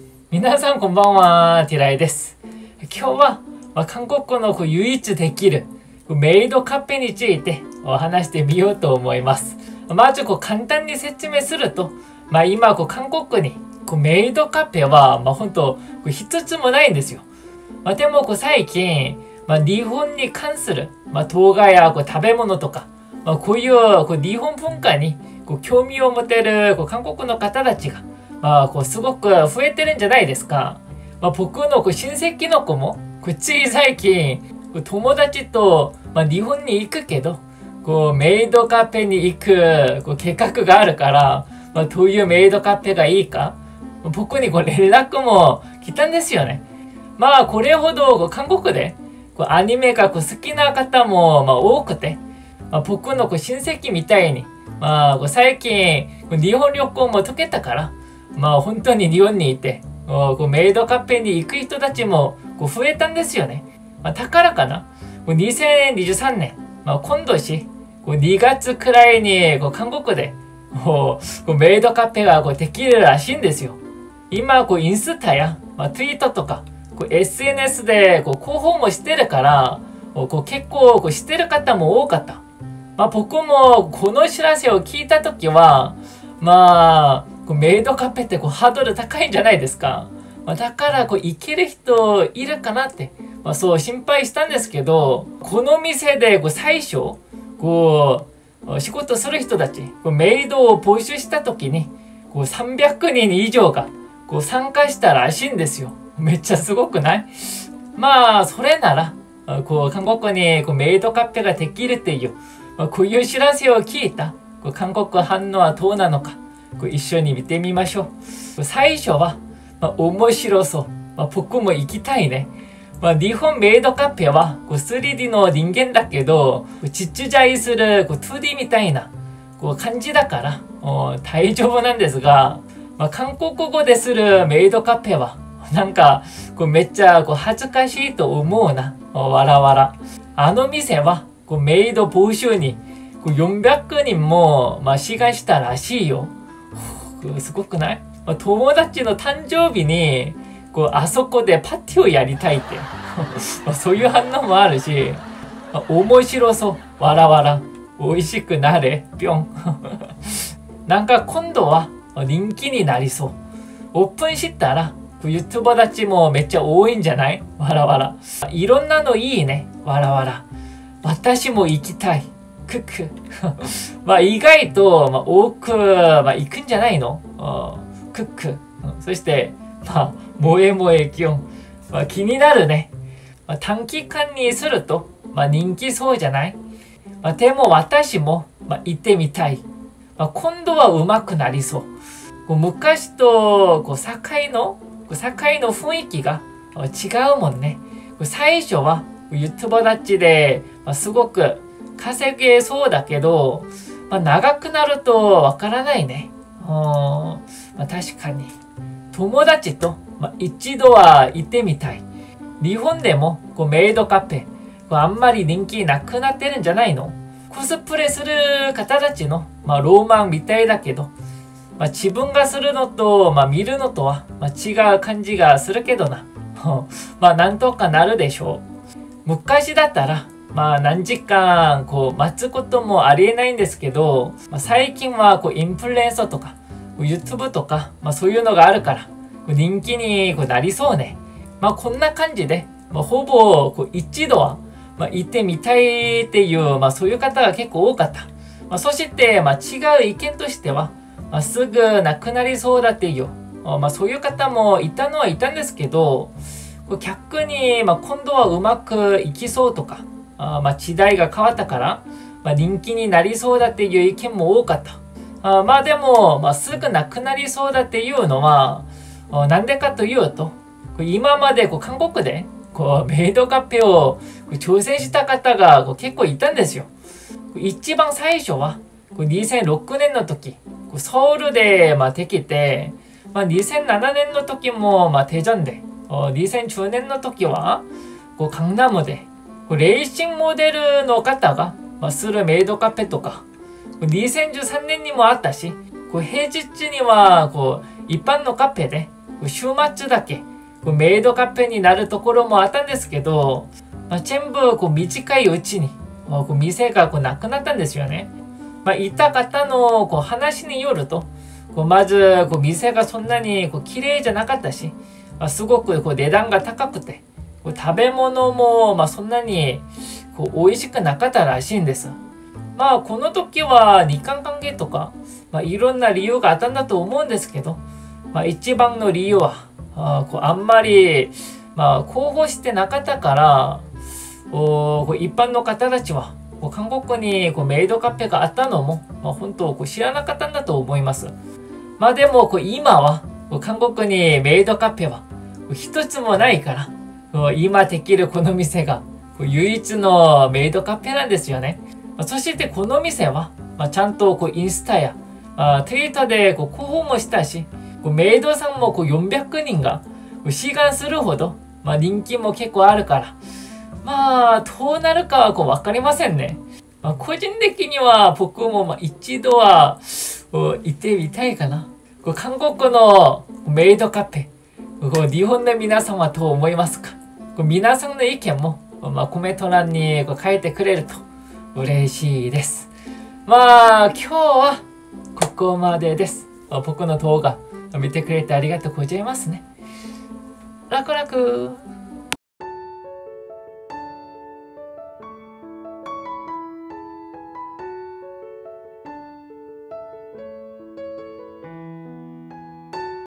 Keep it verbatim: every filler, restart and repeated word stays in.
皆さんこんばんは、ティライです。今日は、まあ、韓国のこう唯一できるメイドカフェについて話してみようと思います。まずこう簡単に説明すると、まあ、今こう韓国にこうメイドカフェは、まあ、本当一つもないんですよ。まあ、でもこう最近、まあ、日本に関する、まあ、動画やこう食べ物とか、まあ、こういうこう日本文化にこう興味を持てるこう韓国の方たちが、まあ、こうすごく増えてるんじゃないですか。まあ、僕のこう親戚の子もこうつい最近こう友達と、まあ、日本に行くけどこうメイドカフェに行くこう計画があるから、まあ、どういうメイドカフェがいいか僕にこう連絡も来たんですよね。まあこれほどこう韓国でこうアニメがこう好きな方もまあ多くて、まあ、僕のこう親戚みたいに、まあ、こう最近こう日本旅行も解けたからまあ本当に日本にいてこうメイドカフェに行く人たちもこう増えたんですよね。まあ、だからかなこうにせんにじゅうさんねん、まあ、今年こうにがつくらいにこう韓国でこうこうメイドカフェがこうできるらしいんですよ。今こうインスタや、まあ、ツイートとかこう エスエヌエス でこう広報もしてるからこう結構こうしてる方も多かった。まあ、僕もこの知らせを聞いた時はまあこうメイドカフェってこうハードル高いんじゃないですか。まあ、だからこう行ける人いるかなって、まあ、そう心配したんですけど、この店でこう最初こう仕事する人たちこうメイドを募集した時にこうさんびゃくにん以上がこう参加したらしいんですよ。めっちゃすごくない？まあそれならこう韓国にこうメイドカフェができるっていう、まあ、こういう知らせを聞いたこう韓国反応はどうなのかこう一緒に見てみましょう。最初は、まあ、面白そう、まあ、僕も行きたいね。まあ、日本メイドカフェはこう スリーディー の人間だけど実在するこう ツーディー みたいなこう感じだから大丈夫なんですが、まあ、韓国語でするメイドカフェはなんかこうめっちゃこう恥ずかしいと思うな。わらわら。あの店はこうメイド募集にこうよんびゃくにんも、まあ、志願したらしいよ。すごくない？まあ、友達の誕生日にこうあそこでパーティーをやりたいってまあそういう反応もあるし、まあ、面白そう。わらわら。美味しくなれ。ぴょんなんか今度は人気になりそう。オープンしたらユーチューバーたちもめっちゃ多いんじゃない？わらわら。いろんなのいいね。わらわら。私も行きたい。クック。まあ意外と、まあ、多く、まあ、行くんじゃないの？クック。そして、まあ、萌え萌えキュン。まあ、気になるね。まあ、短期間にすると、まあ、人気そうじゃない？まあ、でも私も、まあ、行ってみたい。まあ、今度は上手くなりそう。こう昔と、こう、境の、境の雰囲気が違うもんね。最初は、ユーチューバーたちで、まあ、すごく、稼げそうだけど、まあ、長くなるとわからないね。まあ、確かに。友達と、まあ、一度は行ってみたい。日本でもこうメイドカフェ、こうあんまり人気なくなってるんじゃないの？コスプレする方たちの、まあ、ローマンみたいだけど、まあ、自分がするのと、まあ、見るのとは、まあ、違う感じがするけどな。まあなんとかなるでしょう。昔だったら、まあ何時間こう待つこともありえないんですけど、まあ、最近はこうインフルエンサーとか YouTube とか、まあ、そういうのがあるから人気にこうなりそうね。まあこんな感じで、まあ、ほぼこう一度は、まあ、行ってみたいっていう、まあ、そういう方が結構多かった。まあ、そして、まあ、違う意見としては、まあ、すぐなくなりそうだっていう、まあ、そういう方もいたのはいたんですけど、逆に、まあ、今度はうまくいきそうとか、あまあ時代が変わったから、まあ、人気になりそうだっていう意見も多かった。あまあでも、まあ、すぐなくなりそうだっていうのはなんでかというと今までこう韓国でこうメイドカフェを挑戦した方がこう結構いたんですよ。一番最初はにせんろくねんの時ソウルでまあできて、まあ、にせんななねんの時もまあテジョンでにせんじゅうねんの時はこう강남でレーシングモデルの方が、まあ、するメイドカフェとか、にせんじゅうさんねんにもあったし、こう平日にはこう一般のカフェで週末だけこうメイドカフェになるところもあったんですけど、まあ、全部こう短いうちに、まあ、こう店がこうなくなったんですよね。まあ、いた方のこう話によると、こうまずこう店がそんなにこう綺麗じゃなかったし、まあ、すごくこう値段が高くて、こう食べ物もまあそんなにこう美味しくなかったらしいんです。まあこの時は日韓関係とか、まあ、いろんな理由があったんだと思うんですけど、まあ、一番の理由はあこうあんまり、まあ、広報してなかったから、おこう一般の方たちはこう韓国にこうメイドカフェがあったのも、まあ、本当こう知らなかったんだと思います。まあでもこう今はこう韓国にメイドカフェはこう一つもないから、こう今できるこの店がこう唯一のメイドカフェなんですよね。まあ、そしてこの店は、まあ、ちゃんとこうインスタやあツイッターでこう広報もしたし、こうメイドさんもこうよんびゃくにんが志願するほど、まあ、人気も結構あるから、まあどうなるかはこう分かりませんね。まあ、個人的には僕もまあ一度は行ってみたいかな。こう韓国のメイドカフェ、こう日本の皆さんはどう思いますか？こう皆さんの意見も、まあ、コメント欄にこう書いてくれると嬉しいです。まあ今日はここまでです。まあ、僕の動画見てくれてありがとうございますね。楽々。